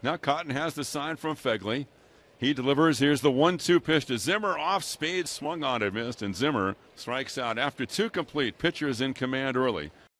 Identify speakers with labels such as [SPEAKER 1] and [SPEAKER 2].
[SPEAKER 1] Now Cotton has the sign from Fegley. He delivers. Here's the 1-2 pitch to Zimmer. Off speed, swung on it, missed, and Zimmer strikes out after 2 complete. Pitchers in command early.